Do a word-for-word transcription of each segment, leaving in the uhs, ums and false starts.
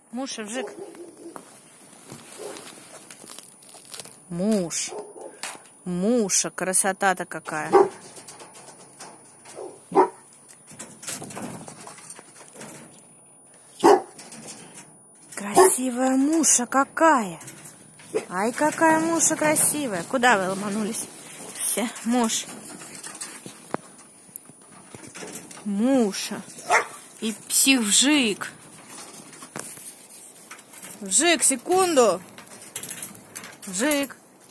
Муж, Вжик. Муж. Муша, красота-то какая. Красивая муша какая. Ай, какая муша красивая. Куда вы ломанулись? Все, муж. Муша. И псих Вжик. Вжик, секунду. Вжик.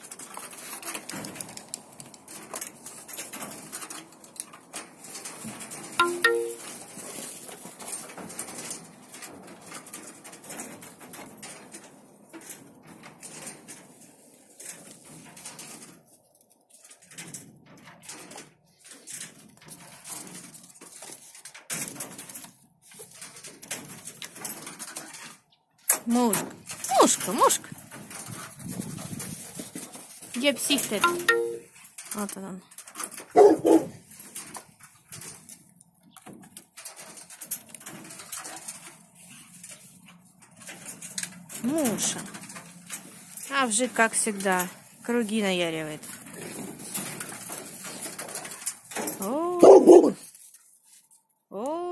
Мушка, мушка, мушка. Где псих-то? Вот он. Муша. А Вжик, как всегда, круги наяривает. О, о.